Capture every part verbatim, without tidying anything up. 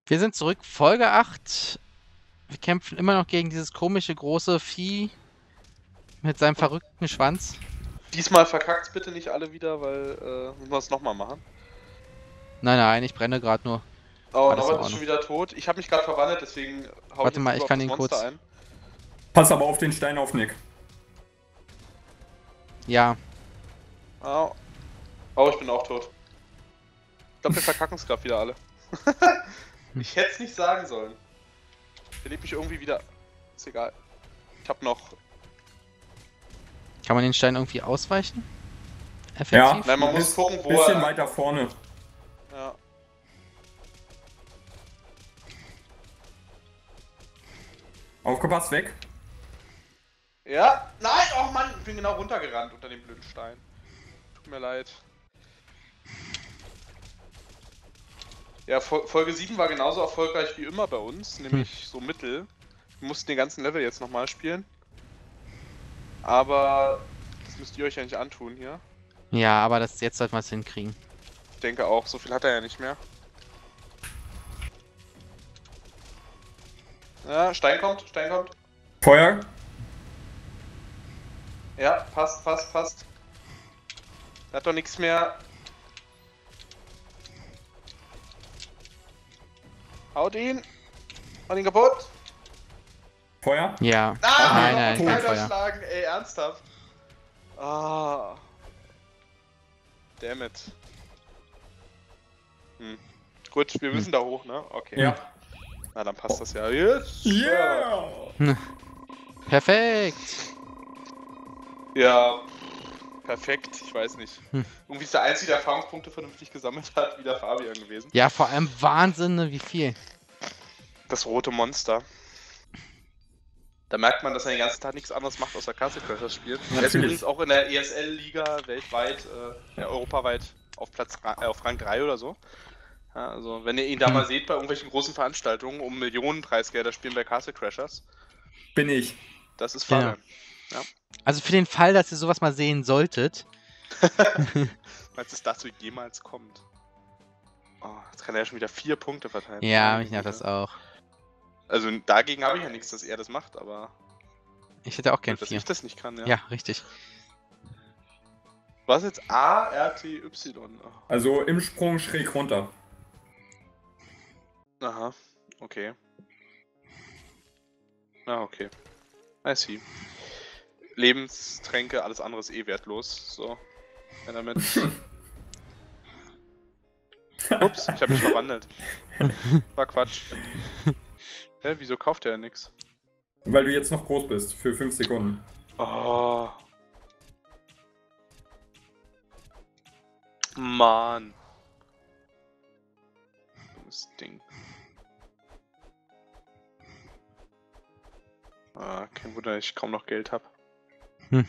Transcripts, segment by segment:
Wir sind zurück, Folge acht. Wir kämpfen immer noch gegen dieses komische große Vieh mit seinem verrückten Schwanz. Diesmal verkackt's bitte nicht alle wieder, weil äh, müssen wir es nochmal machen. Nein, nein, ich brenne gerade nur. Oh, Alles in Norbert ist Ordnung. schon wieder tot. Ich habe mich gerade verwandelt, deswegen hau Warte ich mal, jetzt ich lieber kann auf ihn das Monster kurz- ein. Pass aber auf den Stein auf, Nick. Ja, Oh. Oh, ich bin auch tot. Ich glaube, wir verkacken es gerade wieder alle. Ich hätte es nicht sagen sollen. Der lebt mich irgendwie wieder. Ist egal. Ich habe noch. kann man den Stein irgendwie ausweichen? Effektiv? Ja. Nein, man muss Bis- gucken, wo Bisschen er. weiter vorne. Ja. Aufgepasst, weg. Ja. Nein, oh Mann, ich bin genau runtergerannt unter dem blöden Stein. Tut mir leid. Ja, Fol- Folge sieben war genauso erfolgreich wie immer bei uns, nämlich so mittel. Wir mussten den ganzen Level jetzt nochmal spielen. Aber das müsst ihr euch ja nicht antun hier. Ja, aber das, jetzt sollten wir es hinkriegen. Ich denke auch, so viel hat er ja nicht mehr. Ja, Stein kommt, Stein kommt. Feuer. Ja, passt, passt, passt. Er hat doch nichts mehr. Haut ihn. Haut ihn kaputt. Feuer. Ja. Ah, nein, noch nein, ein kein Feuer Feuer. schlagen, ey, ernsthaft. Ah. Damn it. Hm. Gut, wir müssen da hoch, ne? Okay. Ja. Na, dann passt das ja. Jetzt. Yeah! Perfekt. Ja. Perfekt, ich weiß nicht. Hm. Irgendwie ist der einzige, der Erfahrungspunkte vernünftig gesammelt hat, wieder Fabian gewesen. Ja, vor allem Wahnsinn, ne, wie viel. Das rote Monster. Da merkt man, dass er den ganzen Tag nichts anderes macht, außer Castle Crashers spielen. Er ist Natürlich. übrigens auch in der E S L-Liga weltweit, äh, ja, europaweit auf Platz äh, auf Rang drei oder so. Ja, also, wenn ihr ihn da Hm. mal seht bei irgendwelchen großen Veranstaltungen um Millionen Preisgelder spielen bei Castle Crashers, Bin ich. das ist Ja. Fabian. Also für den Fall, dass ihr sowas mal sehen solltet. Meinst du, dass dazu jemals kommt? Oh, jetzt kann er ja schon wieder vier Punkte verteilen. Ja, mich nervt das auch. Also dagegen habe ich ja nichts, dass er das macht, aber Ich hätte auch gern dass vier. ich das nicht kann, ja. Ja, richtig. Was jetzt? A, R, T, Y. Oh. Also im Sprung schräg runter. Aha, okay. Ah, okay. I see. Lebenstränke, alles andere ist eh wertlos. So. Wenn damit. Ups, ich habe mich verwandelt. War Quatsch. Hä, wieso kauft er nix? Weil du jetzt noch groß bist. Für fünf Sekunden. Oh. Mann. Dummes Ding. Ah, kein Wunder, dass ich kaum noch Geld habe. Hm.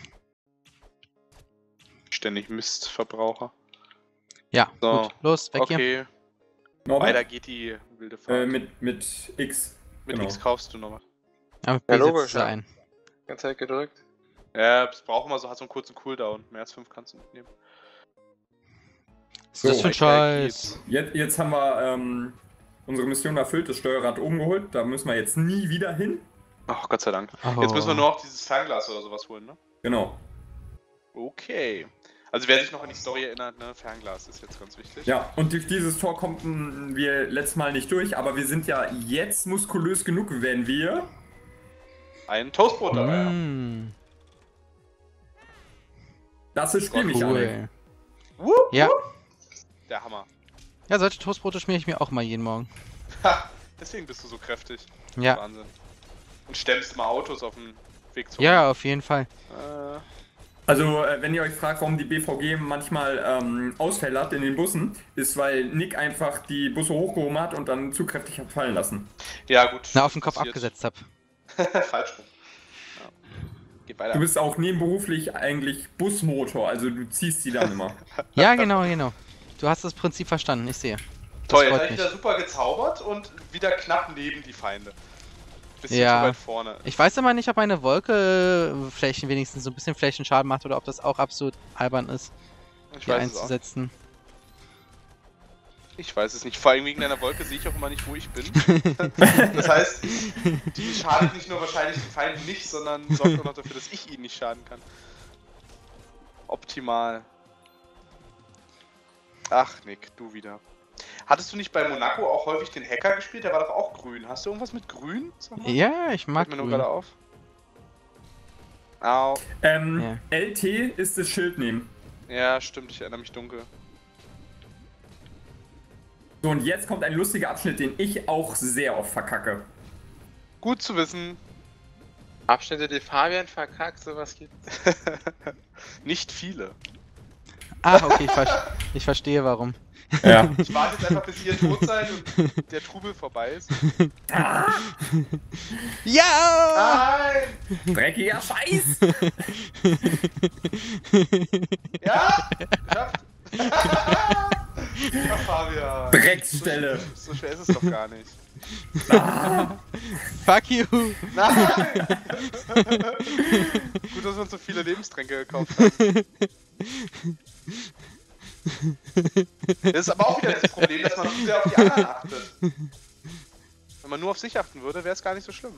Ständig Mistverbraucher. Ja, So. gut. Los, weg hier. Okay, Norbert? weiter geht die wilde Fahrt. Äh, mit, mit X. Mit genau. X kaufst du noch was. Ja, Ja, ja, logisch, ja. ein. Ganz Zeit gedrückt. Ja, das braucht immer so, hat so einen kurzen Cooldown. Mehr als fünf kannst du mitnehmen. Was ist das So, für ein weiter Scheiß? Jetzt, jetzt haben wir ähm, unsere Mission erfüllt, das Steuerrad oben geholt. Da müssen wir jetzt nie wieder hin. Ach, Gott sei Dank. Oh. Jetzt müssen wir nur noch dieses Fernglas oder sowas holen, ne? Genau. Okay. Also wer sich noch an die Story erinnert, ne, Fernglas ist jetzt ganz wichtig. Ja, und durch dieses Tor konnten wir letztes Mal nicht durch, aber wir sind ja jetzt muskulös genug, wenn wir... Ein Toastbrot dabei haben. Mm, Das ist Spielmechanik. cool. Wupp, Ja. wupp. Der Hammer. Ja, solche Toastbrote schmiere ich mir auch mal jeden Morgen. Ha, deswegen bist du so kräftig. Ja. Wahnsinn. Und stemmst mal Autos auf dem Weg zu. Ja, auf jeden Fall. Äh, Also, äh, wenn ihr euch fragt, warum die B V G manchmal ähm, Ausfälle hat in den Bussen, ist, weil Nick einfach die Busse hochgehoben hat und dann zu kräftig hat fallen lassen. ja, gut. Na, auf den Kopf passiert. abgesetzt hab. Falsch rum. Ja. Geht weiter. Du bist auch nebenberuflich eigentlich Busmotor, also du ziehst die dann immer. Ja, genau, genau. Du hast das Prinzip verstanden, ich sehe. Toll, jetzt freut habe ich mich. wieder super gezaubert und wieder knapp neben die Feinde. Bisschen Ja. zu weit vorne. Ich weiß immer nicht, ob eine Wolke äh, Flächen wenigstens so ein bisschen Flächenschaden macht oder ob das auch absolut albern ist, Ich die weiß es auch. einzusetzen. Ich weiß es nicht. Vor allem wegen deiner Wolke sehe ich auch immer nicht, wo ich bin. Das heißt, die schadet nicht nur wahrscheinlich den Feinden nicht, sondern sorgt auch noch dafür, dass ich ihnen nicht schaden kann. Optimal. Ach, Nick, du wieder. Hattest du nicht bei Monaco auch häufig den Hacker gespielt? Der war doch auch grün. Hast du irgendwas mit grün? Sag mal. Ja, ich mag Fällt mir nur grün. gerade auf. Au. Ähm, Ja. L T ist das Schild nehmen. Ja, stimmt, ich erinnere mich dunkel. So, und jetzt kommt ein lustiger Abschnitt, den ich auch sehr oft verkacke. Gut zu wissen. Abschnitte, die Fabian verkackt, sowas gibt. Nicht viele. Ah, okay, ich, ver ich verstehe warum. Ja. Ich warte jetzt einfach, bis ihr tot seid und der Trubel vorbei ist. Ja! Nein! Dreckiger Scheiß! Ja! Geschafft! Ach, Fabian. Drecksstelle. So, so schwer ist es doch gar nicht. Fuck you! Nein! Gut, dass wir uns so viele Lebenstränke gekauft haben. Das ist aber auch wieder das Problem, dass man zu sehr auf die anderen achtet. Wenn man nur auf sich achten würde, wäre es gar nicht so schlimm.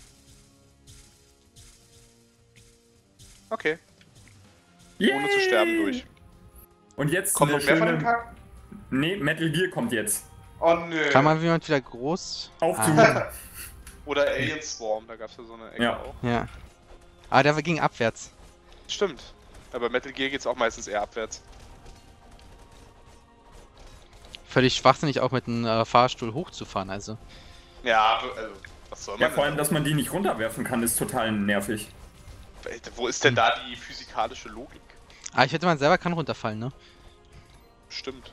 Okay, Yay. ohne zu sterben durch. Und jetzt Kommt noch eine mehr von dem schöne... Kack? Nee, Metal Gear kommt jetzt. Oh nö. Kann man jemand wieder groß? Aufzug. Ah, Oder Alien Swarm, da gab es ja so eine Ecke Ja. auch. ja. Ah, der ging abwärts. Stimmt. Aber bei Metal Gear geht es auch meistens eher abwärts. Völlig schwachsinnig auch mit einem äh, Fahrstuhl hochzufahren, also. Ja, also, was soll man Ja, vor allem, denn? dass man die nicht runterwerfen kann, ist total nervig. Wo ist denn da die physikalische Logik? Ah, ich hätte man selber kann runterfallen, ne? Stimmt.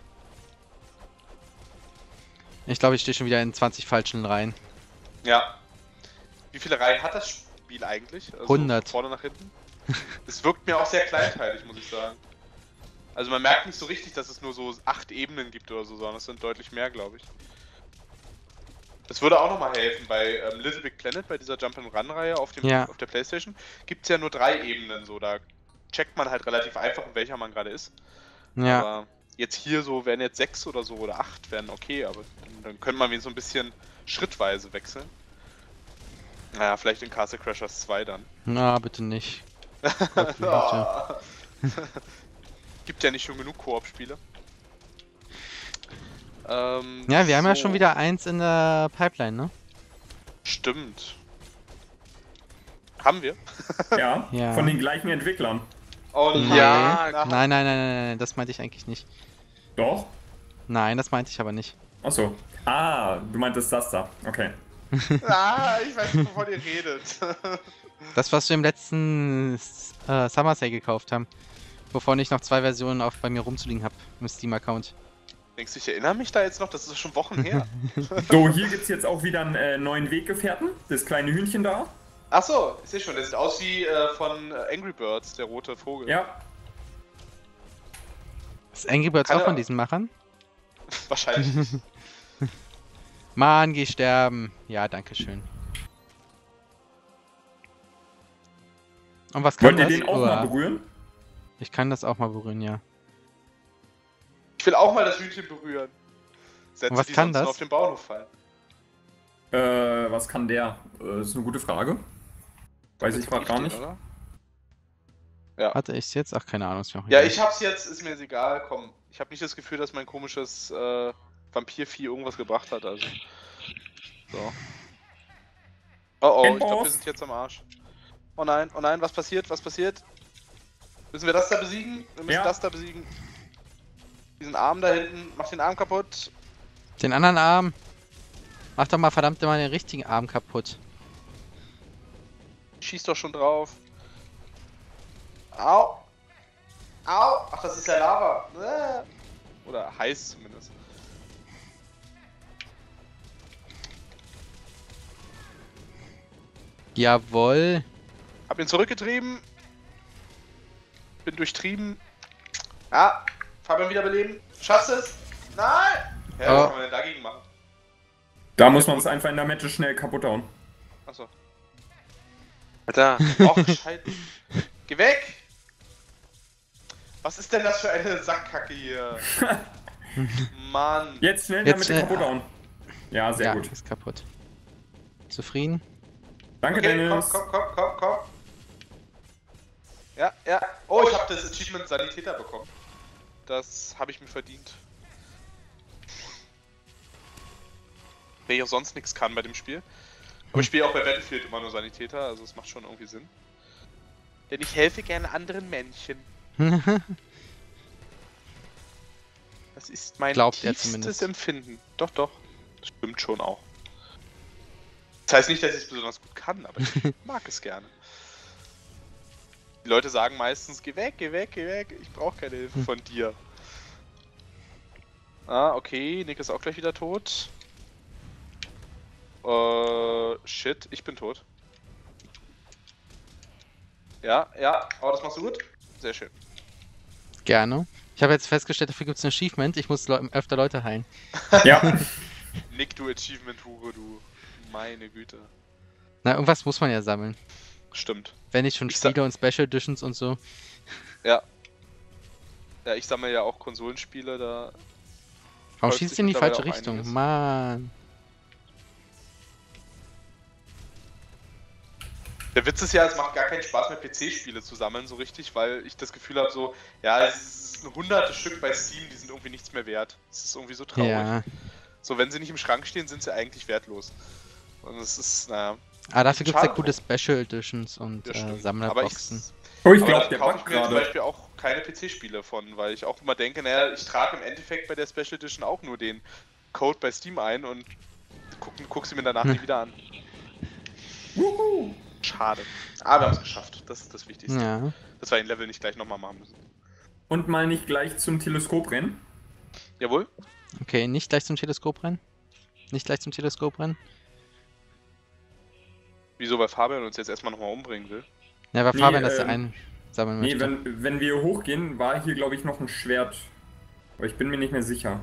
Ich glaube, ich stehe schon wieder in zwanzig falschen Reihen. Ja. Wie viele Reihen hat das Spiel eigentlich? Also hundert. von vorne nach hinten? Es wirkt mir auch sehr kleinteilig, muss ich sagen. Also man merkt nicht so richtig, dass es nur so acht Ebenen gibt oder so, sondern es sind deutlich mehr, glaube ich. Das würde auch nochmal helfen. Bei ähm, Little Big Planet, bei dieser Jump-and-Run-Reihe auf, dem- Ja. auf der Playstation, gibt es ja nur drei Ebenen. So, da checkt man halt relativ einfach, in welcher man gerade ist. Ja. Aber jetzt hier so, wären jetzt sechs oder so oder acht, wären okay, aber dann, dann könnte man so ein bisschen schrittweise wechseln. Naja, vielleicht in Castle Crashers zwei dann. Na, bitte nicht. Gott, bitte. Gibt ja nicht schon genug Koop-Spiele. Ähm, Ja, wir haben ja so. schon wieder eins in der Pipeline, ne? Stimmt. Haben wir? Ja, Ja. von den gleichen Entwicklern. Oh Nee. Ja, na, Nein, nein, nein, nein, nein, das meinte ich eigentlich nicht. Doch? Nein, das meinte ich aber nicht. Achso. Ah, du meintest das da. Okay. Ah, ich weiß nicht, wovon ihr redet. Das, was wir im letzten äh, Summer Sale gekauft haben. Wovon ich noch zwei Versionen auf bei mir rumzuliegen habe im Steam-Account. Denkst du, ich erinnere mich da jetzt noch? Das ist schon Wochen her. So, hier gibt es jetzt auch wieder einen äh, neuen Weggefährten. Das kleine Hühnchen da. Achso, ich sehe schon, der sieht aus wie äh, von äh, Angry Birds, der rote Vogel. Ja. Ist Angry Birds Kann auch von er- diesen Machern? Wahrscheinlich nicht. Mann, geh sterben. Ja, danke schön. Und was kann Wollt ihr das? den auch Uah. mal berühren? Ich kann das auch mal berühren, ja. Ich will auch mal das Hühnchen berühren. Sätze, Und was die kann sonst das? nur auf den Bauernhof fallen. Äh, was kann der? Äh, ist eine gute Frage. Weiß ich gerade gar nicht. Oder? Ja. Hatte ich jetzt? Ach, keine Ahnung. Ist mir auch Ja, egal. ich hab's jetzt, ist mir jetzt egal, komm. Ich habe nicht das Gefühl, dass mein komisches äh, Vampirvieh irgendwas gebracht hat, also. So. Oh oh, ich glaube, wir Endboss. sind jetzt am Arsch. Oh nein, oh nein, was passiert, was passiert? Müssen wir das da besiegen? Wir müssen Ja. das da besiegen. Diesen Arm da hinten, mach den Arm kaputt. Den anderen Arm. Mach doch mal verdammt mal den richtigen Arm kaputt. Schieß doch schon drauf. Au! Au! Ach, das ist ja Lava. Äh. Oder heiß zumindest. Jawohl. Hab ihn zurückgetrieben. Bin durchtrieben. Ja, Fabian wiederbeleben. Schaffst es? Nein! Ja, was Oh. kann man denn dagegen machen? Da muss man es einfach in der Mitte schnell kaputt hauen. Achso. Alter. Och, Scheiße. Geh weg! Was ist denn das für eine Sackkacke hier? Mann. Jetzt schnell Jetzt damit schnell- den kaputt hauen. Ja, sehr ja, gut. ist kaputt. Zufrieden? Danke, Okay, komm, Dennis. komm, komm, komm, komm. Ja, ja. Oh, ich habe das Achievement Sanitäter bekommen. Das habe ich mir verdient. Weil ich auch sonst nichts kann bei dem Spiel. Aber ich spiele auch bei Battlefield immer nur Sanitäter, also es macht schon irgendwie Sinn. Denn ich helfe gerne anderen Menschen. Das ist mein Glaubt er tiefstes zumindest. Empfinden. Doch, doch. Das stimmt schon auch. Das heißt nicht, dass ich es besonders gut kann, aber ich mag es gerne. Die Leute sagen meistens, geh weg, geh weg, geh weg, ich brauche keine Hilfe von dir. Ah, okay, Nick ist auch gleich wieder tot. Äh, shit, ich bin tot. Ja, ja, aber das machst du gut. Sehr schön. Gerne. Ich habe jetzt festgestellt, dafür gibt es ein Achievement. Ich muss Leu öfter Leute heilen. Ja. Nick, du Achievement-Hure, du. Meine Güte. Na, irgendwas muss man ja sammeln. Stimmt. Wenn ich schon Ich sa- spiele und Special Editions und so. Ja. Ja, ich sammle ja auch Konsolenspiele, da. Warum Häuft schießt sich du in die mittlerweile falsche auch Richtung? einiges. Mann. Der Witz ist ja, es macht gar keinen Spaß mehr, P C-Spiele zu sammeln, so richtig, weil ich das Gefühl habe, so, ja, es ist ein hunderte Stück bei Steam, die sind irgendwie nichts mehr wert. Es ist irgendwie so traurig. Ja. So, wenn sie nicht im Schrank stehen, sind sie eigentlich wertlos. Und es ist, naja, Aber dafür gibt es ja Schade gute drum. Special Editions und das äh, stimmt. Aber ich, Sammlerboxen. Oh, ich aber glaube, da der kaufe buggt ich mir zum gerade. Beispiel auch keine P C-Spiele von, weil ich auch immer denke, naja, ich trage im Endeffekt bei der Special Edition auch nur den Code bei Steam ein und guck, guck sie mir danach nie wieder an. Wuhu. Schade. Aber wir haben es geschafft. Das ist das Wichtigste. Ja. Dass wir den Level nicht gleich nochmal machen müssen. Und mal nicht gleich zum Teleskop rennen. Jawohl. Okay, nicht gleich zum Teleskop rennen. Nicht gleich zum Teleskop rennen. Wieso, weil Fabian uns jetzt erstmal nochmal umbringen will? Ja, weil Nee, Fabian das ja ähm, einsammeln Nee, möchte. wenn, wenn wir hochgehen, war hier, glaube ich, noch ein Schwert. Aber ich bin mir nicht mehr sicher.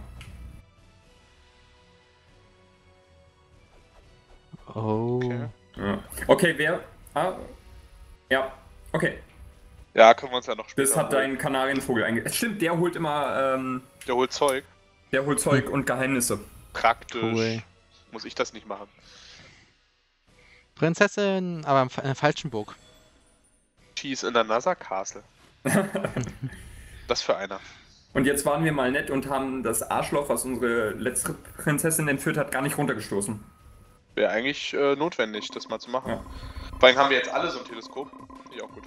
Oh. Okay. Ja. Okay, wer... Ah, ja, okay. Ja, können wir uns ja noch später Das hat holen. dein Kanarienvogel einge... Stimmt, der holt immer... Ähm, Der holt Zeug. der holt Zeug und Geheimnisse. Praktisch. Cool. Muss ich das nicht machen. Prinzessin, aber im fa- in der falschen Burg. She's in another castle. Das für einer. Und jetzt waren wir mal nett und haben das Arschloch, was unsere letzte Prinzessin entführt hat, gar nicht runtergestoßen. Wäre eigentlich äh, notwendig, das mal zu machen. Ja. Vor allem haben wir jetzt alle so ein Teleskop. Finde ich auch gut.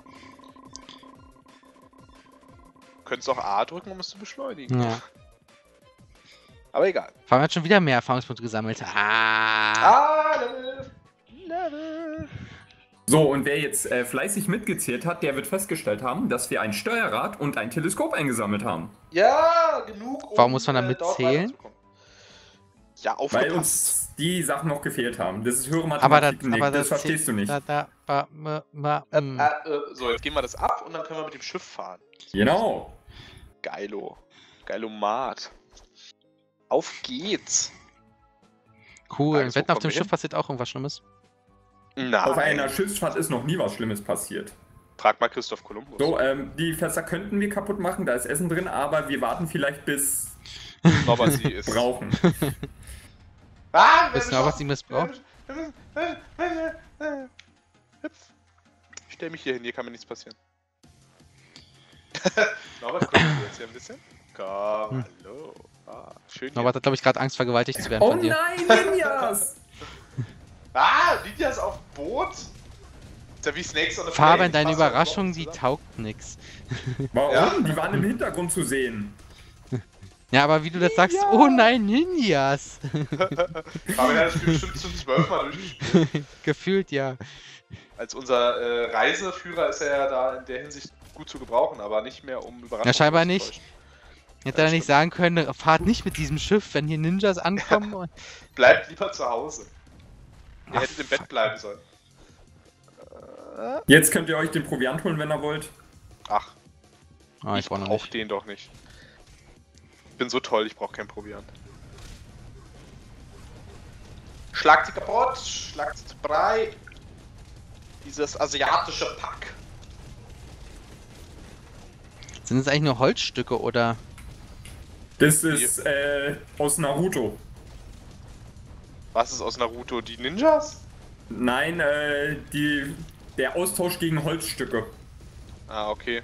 Könntest auch A drücken, um es zu beschleunigen. Ja. Aber egal. Fabian hat schon wieder mehr Erfahrungspunkte gesammelt. Ah. Ah, Level! Level! So, und wer jetzt äh, fleißig mitgezählt hat, der wird festgestellt haben, dass wir ein Steuerrad und ein Teleskop eingesammelt haben. Ja, genug. Um, Warum muss man da äh, dort mitzählen? weiterzukommen. Ja, Weil aufgepasst. uns die Sachen noch gefehlt haben. Das ist höhere Aber das, Mathematik, Nick, aber das das verstehst du nicht. Da, da, ba, ma, ma, Äh, mm. äh, äh, so, jetzt gehen wir das ab und dann können wir mit dem Schiff fahren. Genau. Geilo. Geilomat. Auf geht's. Cool. Frage Und ist, wetten, wo auf kommen dem wir Schiff hin? passiert auch irgendwas Schlimmes. Nein. Auf einer Schiffsfahrt ist noch nie was Schlimmes passiert. Frag mal Christoph Kolumbus. So, ähm, die Fässer könnten wir kaputt machen, da ist Essen drin, aber wir warten vielleicht bis Aber sie ist. brauchen. Ah, Wissen wir auch, was sie missbraucht? Hüpf. Ich stell mich hier hin, hier kann mir nichts passieren. Norbert, kommst du jetzt hier ein bisschen? Komm, hallo. Ah, schön. Norbert hat, glaube ich, gerade Angst, vergewaltigt zu werden Oh von dir. nein, Ninjas! Ah, Ninjas auf Boot? Ist ja wie Snakes on a Fabian, Plane, deine passen auf Überraschung, Boot die zusammen. taugt nix. Warum? Ja. Die waren im Hintergrund zu sehen. Ja, aber wie du das sagst, oh nein, Ninjas. Fabian hat das Spiel bestimmt zum zwölften Mal durchgespielt. Gefühlt ja. Als unser äh, Reiseführer ist er ja da in der Hinsicht gut zu gebrauchen, aber nicht mehr um Überraschungen Ja, scheinbar zu nicht. täuschen. Hätte er nicht sagen können, fahrt nicht mit diesem Schiff, wenn hier Ninjas ankommen. Und... Bleibt lieber zu Hause. Ihr Ach, hättet im Bett fuck. bleiben sollen. Jetzt könnt ihr euch den Proviant holen, wenn ihr wollt. Ach, Oh, ich ich brauche noch brauch nicht. den doch nicht. Ich bin so toll, ich brauche kein Proviant. Schlagt sie kaputt, schlagt sie zu Brei. Dieses asiatische Pack. Sind es eigentlich nur Holzstücke oder? Das ist äh, aus Naruto. Was ist aus Naruto? Die Ninjas? Nein, äh, die, der Austausch gegen Holzstücke. Ah, okay.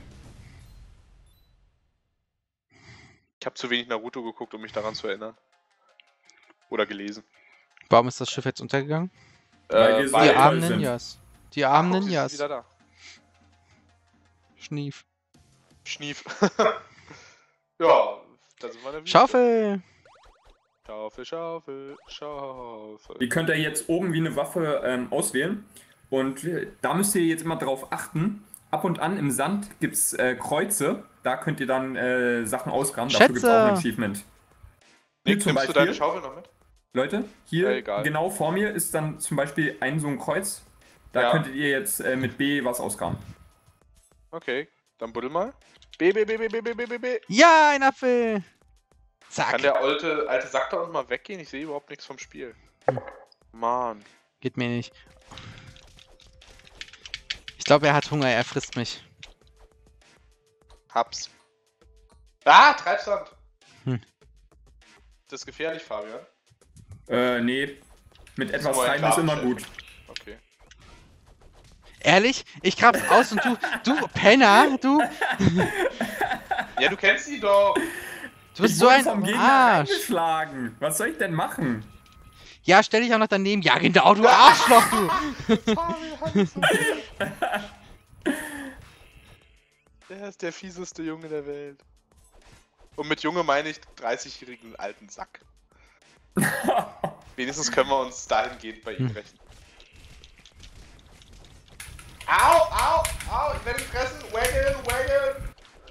Ich habe zu wenig Naruto geguckt, um mich daran zu erinnern. Oder gelesen. Warum ist das Schiff jetzt untergegangen? Weil Äh, wir so Die toll armen sind. Ninjas. Die armen Guck, sie ist Ninjas. wieder da. Schnief. Schnief. Ja, da sind wir in der Wüste. Schaufel! Schaufel, Schaufel, Schaufel. Die könnt ihr jetzt oben wie eine Waffe ähm, auswählen. Und äh, da müsst ihr jetzt immer drauf achten. Ab und an im Sand gibt es äh, Kreuze. Da könnt ihr dann äh, Sachen ausgraben. Dafür gibt es auch ein Schätze! Achievement. Hier Nick, zum nimmst du deine Beispiel, Schaufel noch mit? Leute, hier Ja, egal. genau vor mir ist dann zum Beispiel ein so ein Kreuz. Da Ja. könntet ihr jetzt äh, mit B was ausgraben. Okay, dann buddel mal. B, B, B, B, B, B, B, B, B. Ja, ein Apfel! Zack! Kann der alte, alte Sack da unten mal weggehen? Ich sehe überhaupt nichts vom Spiel. Mann. Geht mir nicht. Ich glaube, er hat Hunger, er frisst mich. Hab's. Ah, Treibsand! Hm. Das ist gefährlich, Fabian. Äh, nee. Mit etwas nur ein Treiben ist immer Grabenfeld. gut. Okay. Ehrlich? Ich grab's aus und du, du Penner, du, Ja, du kennst ihn doch. du bist Ich so wurde ein vom Gegner Arsch. reingeschlagen. Was soll ich denn machen? Ja, stell dich auch noch daneben. Ja, genau, du Arschloch, du. Fabian hat es so gut. Der ist der fieseste Junge der Welt. Und mit Junge meine ich dreißigjährigen alten Sack. Wenigstens können wir uns dahingehend bei ihm Hm. rächen. Au, au, au, ich werde ihn fressen. Waggeln, waggeln.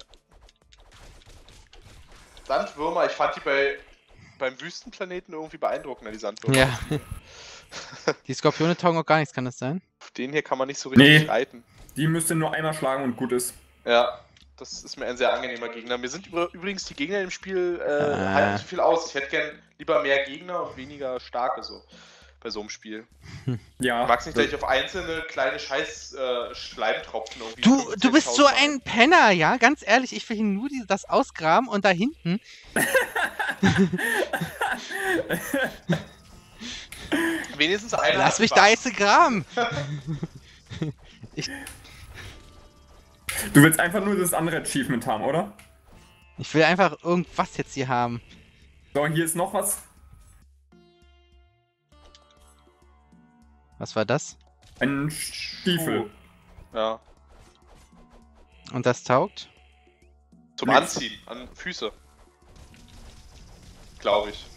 Sandwürmer, ich fand die bei beim Wüstenplaneten irgendwie beeindruckender, die Sandwürmer. Ja. Die Skorpione taugen auch gar nichts, kann das sein? Auf den hier kann man nicht so richtig Nee. reiten. Die müsst ihr nur einmal schlagen und gut ist. Ja, das ist mir ein sehr angenehmer Gegner. Mir sind übr- übrigens die Gegner im Spiel äh, Ah. halten zu viel aus. Ich hätte gern lieber mehr Gegner und weniger starke so bei so einem Spiel. Ja. Du magst nicht gleich auf einzelne kleine Scheiß äh, Schleimtropfen irgendwie. Du, du bist so fünfzehntausend ein Penner, ja? Ganz ehrlich, ich will hier nur die, das ausgraben und da hinten. Wenigstens einer. Lass hat mich Spaß. da jetzt graben. Du willst einfach nur das andere Achievement haben, oder? Ich will einfach irgendwas jetzt hier haben. So, hier ist noch was. Was war das? Ein Stiefel. Ja. Und das taugt? Zum Nix. Anziehen, an Füße. Glaube ich.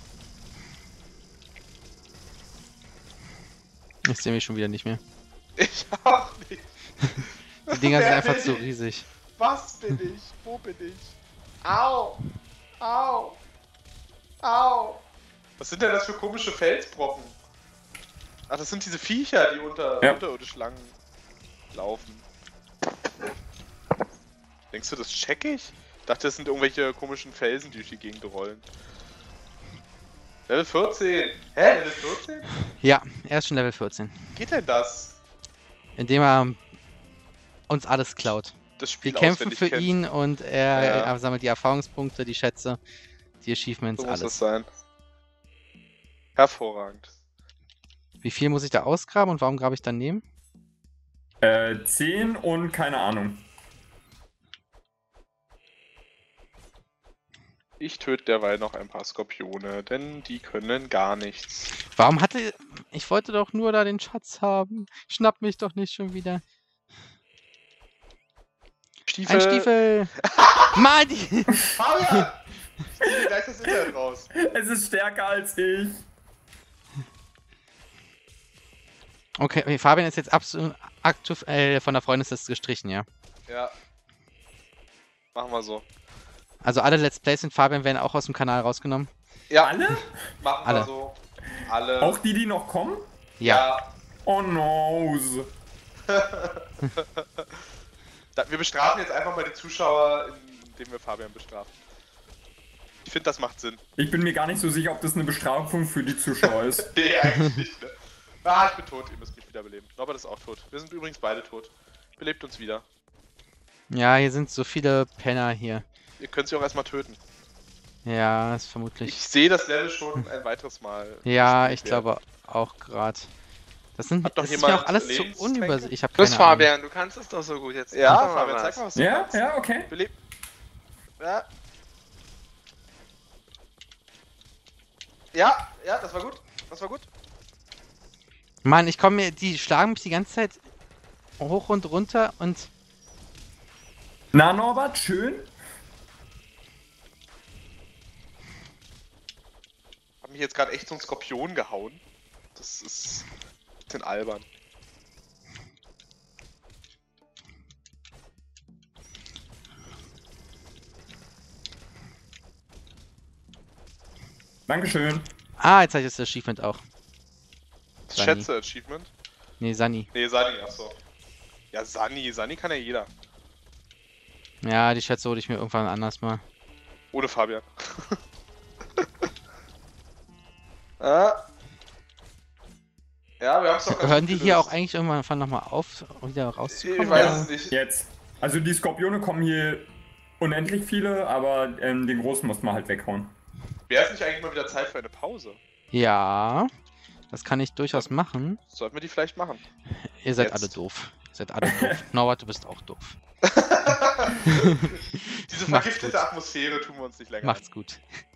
Ich sehe mich schon wieder nicht mehr. Ich auch nicht. Die Dinger sind Wer einfach bin zu ich? riesig. Was bin ich? Wo bin ich? Au! Au! Au! Was sind denn das für komische Felsbrocken? Ach, das sind diese Viecher, die unter Ja. unterirdisch lang laufen. Denkst du, das check ich? Ich dachte, das sind irgendwelche komischen Felsen, die durch die Gegend rollen. Level vierzehn! Hä? Level vierzehn? Ja, er ist schon Level vierzehn. Geht denn das? Indem er uns alles klaut. Das Spiel Wir kämpfen auswendig für kennt. ihn und er, Ja. er sammelt die Erfahrungspunkte, die Schätze, die Achievements, So muss alles. es sein. Hervorragend. Wie viel muss ich da ausgraben und warum grabe ich daneben? Äh, zehn und keine Ahnung. Ich töte derweil noch ein paar Skorpione, denn die können gar nichts. Warum hatte... Ich wollte doch nur da den Schatz haben. Schnapp mich doch nicht schon wieder. Stiefel! Ein Stiefel! Mann! Die... Fabian! Ich zieh dir gleich das Internet raus. Es ist stärker als ich. Okay, okay, Fabian ist jetzt absolut aktiv äh, von der Freundesliste gestrichen, ja. Ja. Machen wir so. Also alle Let's Plays mit Fabian werden auch aus dem Kanal rausgenommen. Ja, Alle? machen Alle. wir so. Alle. Auch die, die noch kommen? Ja. Oh no. Da, wir bestrafen jetzt einfach mal die Zuschauer, indem wir Fabian bestrafen. Ich finde, das macht Sinn. Ich bin mir gar nicht so sicher, ob das eine Bestrafung für die Zuschauer ist. Nee, eigentlich nicht, ne? Ah, ich bin tot, ihr müsst mich wiederbeleben. Norbert ist auch tot. Wir sind übrigens beide tot. Belebt uns wieder. Ja, hier sind so viele Penner hier. Ihr könnt sie auch erstmal töten. Ja, ist vermutlich. Ich sehe das Level schon ein weiteres Mal. Ja, gespielt ich werden. glaube auch gerade. Das sind Hat doch das ist mir jemand auch alles zu Lebenstränke? unübersichtlich. Ich habe Los, keine Ahnung. Fabian, du kannst es doch so gut jetzt. Ja, Mach doch mal Fabian, was. zeig mal, was du Ja, kannst. ja, okay. Belebt. Ja. Ja, ja, das war gut. Das war gut. Mann, ich komme mir, die schlagen mich die ganze Zeit hoch und runter und Na, Norbert, schön. Hab mich jetzt gerade echt so ein Skorpion gehauen. Das ist ein bisschen albern. Dankeschön. ah, jetzt habe ich das Achievement auch. Das Sunny. Schätze-Achievement? Nee, Sunny. Nee, Sani, achso. Ja, Sani, Sani kann ja jeder. Ja, die Schätze hole ich mir irgendwann anders mal. Ohne Fabian. ah. Ja, wir haben es doch ganz Hören gut die hier gelöst. auch eigentlich irgendwann nochmal auf, um wieder rauszukommen? Ich weiß oder? es nicht. Jetzt. Also die Skorpione kommen hier unendlich viele, aber ähm, den großen muss man halt weghauen. Wäre es nicht eigentlich mal wieder Zeit für eine Pause? Ja, das kann ich durchaus machen. Sollten wir die vielleicht machen? Ihr seid Jetzt. alle doof. Ihr seid alle doof. Norbert, du bist auch doof. Diese Macht's vergiftete gut. Atmosphäre tun wir uns nicht länger. Macht's gut.